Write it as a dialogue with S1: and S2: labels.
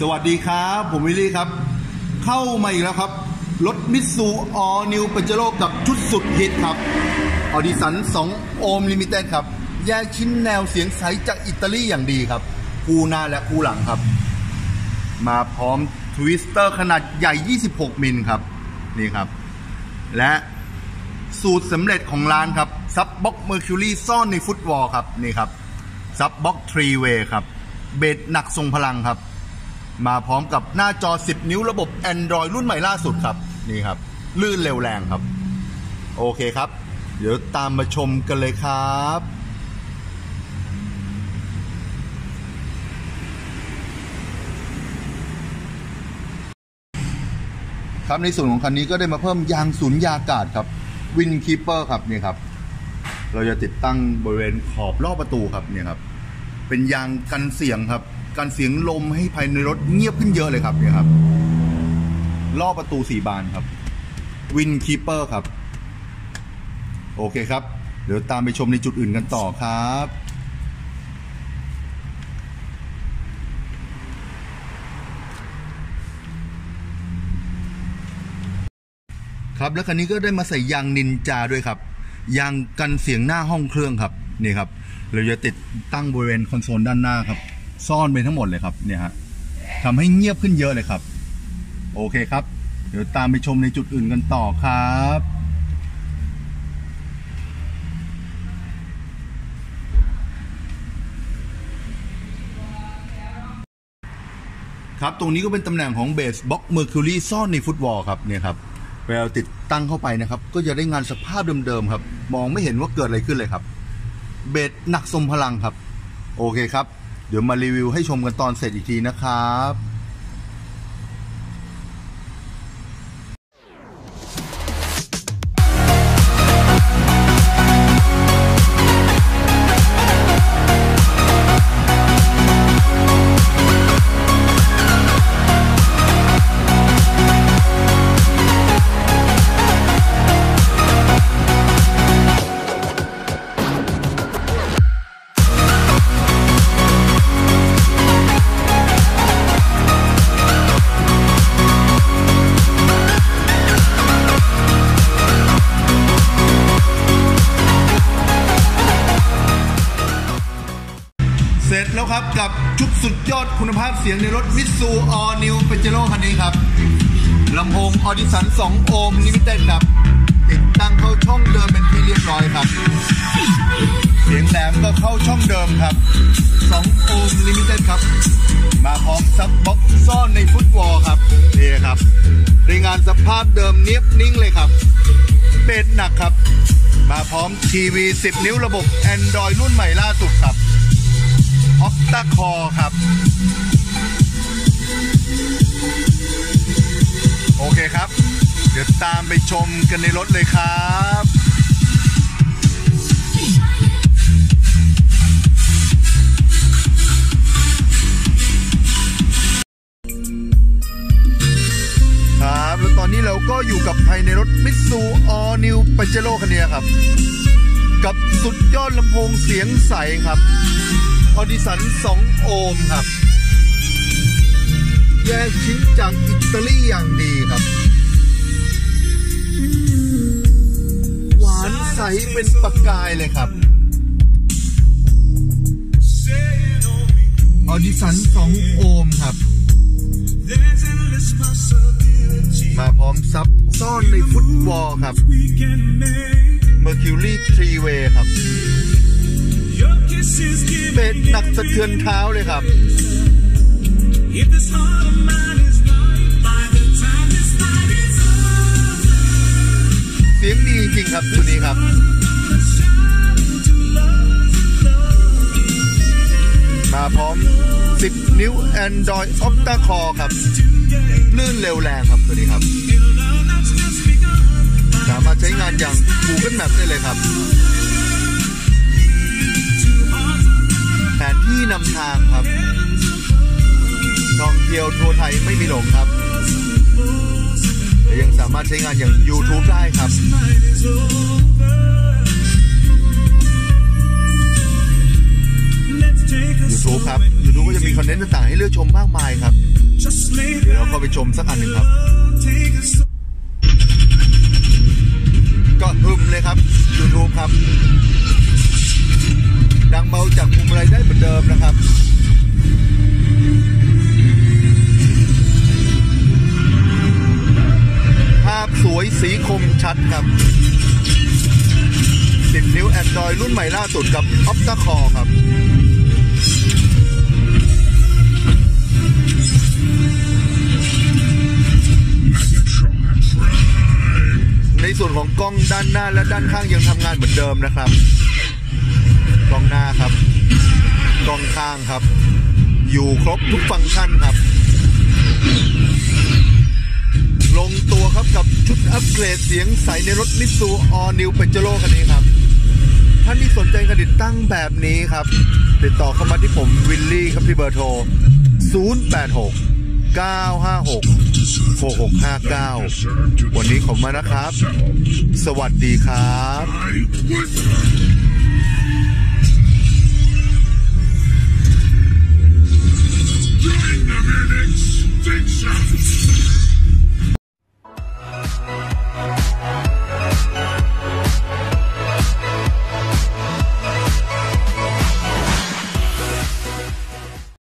S1: สวัสดีครับผมวิลลี่ครับเข้ามาอีกแล้วครับรถมิตซูออนิวเปเจโร่กับชุดสุดฮิตครับออดิสัน2โอห์มลิมิเต็ดครับแยกชิ้นแนวเสียงใสจากอิตาลีอย่างดีครับคู่หน้าและคู่หลังครับมาพร้อมทวิสเตอร์ขนาดใหญ่26มิลครับนี่ครับและสูตรสำเร็จของร้านครับซับบ็อกเมอร์คิวรีซ่อนในฟุตวอลครับนี่ครับซับบ็อกทรีเวย์ครับเบสหนักทรงพลังครับมาพร้อมกับหน้าจอ10นิ้วระบบ Android รุ่นใหม่ล่าสุดครับนี่ครับลื่นเร็วแรงครับโอเคครับเดี๋ยวตามมาชมกันเลยครับครับในส่วนของคันนี้ก็ได้มาเพิ่มยางสูญญากาศครับวินคีเปอร์ครับนี่ครับเราจะติดตั้งบริเวณขอบรอบประตูครับเนี่ยครับเป็นยางกันเสียงครับกันเสียงลมให้ภายในรถเงียบขึ้นเยอะเลยครับเนี่ยครับรอบประตู4บานครับวินคีเปอร์ครับโอเคครับเดี๋ยวตามไปชมในจุดอื่นกันต่อครับครับแล้วคันนี้ก็ได้มาใส่ยางนินจาด้วยครับยางกันเสียงหน้าห้องเครื่องครับนี่ครับเราจะติดตั้งบริเวณคอนโซลด้านหน้าครับซ่อนไปทั้งหมดเลยครับเนี่ยฮะทำให้เงียบขึ้นเยอะเลยครับโอเคครับเดี๋ยวตามไปชมในจุดอื่นกันต่อครับครับตรงนี้ก็เป็นตำแหน่งของเบสบ็อกเมอร์คิวรีซ่อนในฟุตวอลครับเนี่ยครับเวลาติดตั้งเข้าไปนะครับก็จะได้งานสภาพเดิมๆครับมองไม่เห็นว่าเกิดอะไรขึ้นเลยครับเบสหนักทรงพลังครับโอเคครับเดี๋ยวมารีวิวให้ชมกันตอนเสร็จอีกทีนะครับเสร็จแล้วครับกับชุดสุดยอดคุณภาพเสียงในรถมิตซูออนิวเปเจโร่คันนี้ครับลำโพงออดิสัน2โอห์มลิมิเต็ดครับติดตั้งเข้าช่องเดิมเป็นที่เรียบร้อยครับเสียงแหลมก็เข้าช่องเดิมครับ2โอห์มลิมิเต็ดครับมาพร้อมซับบ็อกซ่อนในฟุตวอลครับนี่ครับในงานสภาพเดิมเนียบนิ่งเลยครับเบสหนักครับมาพร้อมทีวี10นิ้วระบบ Android รุ่นใหม่ล่าสุดครับออคตาคอครับโอเคครับเดี๋ยวตามไปชมกันในรถเลยครับครับแล้วตอนนี้เราก็อยู่กับภายในรถมิตซูออนิวเปเจโร่คันนี้ครับกับสุดยอดลำโพงเสียงใสครับออดิสัน2โอห์มครับแยกชิ้นจากอิตาลีอย่างดีครับหวานใสเป็นประกายเลยครับออดิสัน2โอห์มครับมาพร้อมซับซ่อนในฟุตวอลครับ Mercury 3-way ครับเบสหนักสะเทือนเท้าเลยครับเสียงดีจริงครับตัวนี้ครับมาพร้อม10นิ้ว Android Octa Core ครับลื่นเร็วแรงครับตัวนี้ครับสามารถใช้งานอย่าง Google Maps ได้เลยครับแผนที่นำทางครับท่องเที่ยวทั่วไทยไม่มีหลงครับแต่ยังสามารถใช้งานอย่าง YouTube ได้ครับ YouTube ครับ YouTube ก็จะมีคอนเทนต์ต่างๆให้เลือกชมมากมายครับเดี๋ยวเราก็ไปชมสักอันหนึ่งครับก็ฮึมเลยครับ YouTube ครับดังเบาจากมุมอะไรได้เหมือนเดิมนะครับภาพสวยสีคมชัดครับ10 นิ้ว Android รุ่นใหม่ล่าสุดกับ Opta Core ครับในส่วนของกล้องด้านหน้าและด้านข้างยังทำงานเหมือนเดิมนะครับกล้องหน้าครับกล้องข้างครับอยู่ครบทุกฟังก์ชันครับลงตัวครับกับชุดอัปเกรดเสียงใสในรถ Mitsu All New Pajero คันนี้ครับท่านที่สนใจการติดตั้งแบบนี้ครับติดต่อเข้ามาที่ผมวิลลี่ครับที่เบอร์โทร086 956 6659วันนี้ขอบคุณมากนะครับสวัสดีครับ